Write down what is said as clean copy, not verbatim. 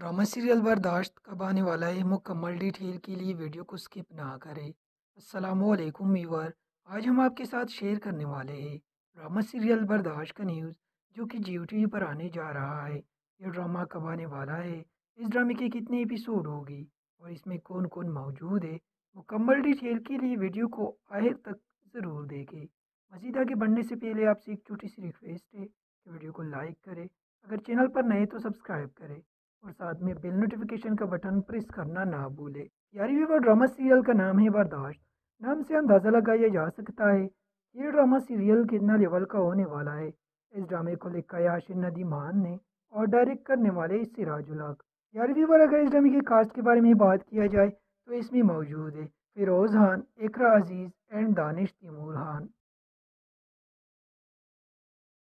Drama serial बर्दाश्त कब आने वाला है मुकम्मल डिटेल के लिए वीडियो को स्किप ना करें। अस्सलामुअलैकुम व्यूअर, आज हम आपके साथ शेयर करने वाले हैं ड्रामा सीरियल बर्दाश्त का न्यूज़ जो कि जियो टीवी पर आने जा रहा है। ये ड्रामा कब आने वाला है, इस ड्रामे के कितने एपिसोड होगी और इसमें कौन कौन मौजूद है। मुकम्मल डिटेल के लिए वीडियो को आखिर तक ज़रूर देखें। मज़ीद आगे बढ़ने से पहले आपसे एक छोटी सी रिक्वेस्ट है कि वीडियो को लाइक करें, अगर चैनल पर नए तो सब्सक्राइब करें और साथ में बेल नोटिफिकेशन का बटन प्रेस करना ना भूले। यारी व्यूवर, ड्रामा सीरियल का नाम है बर्दाश्त। नाम से अंदाज़ा लगाया जा सकता है ये ड्रामा सीरियल कितना लेवल का होने वाला है। इस ड्रामे को लिखा है आशिर नदीमान ने और डायरेक्ट करने वाले सिराजुल हक। यारी व्यूवर, अगर इस ड्रामे की कास्ट के बारे में बात किया जाए तो इसमें मौजूद है फिरोज़ खान, इकरा अजीज़ एंड दानिश तैमूर खान।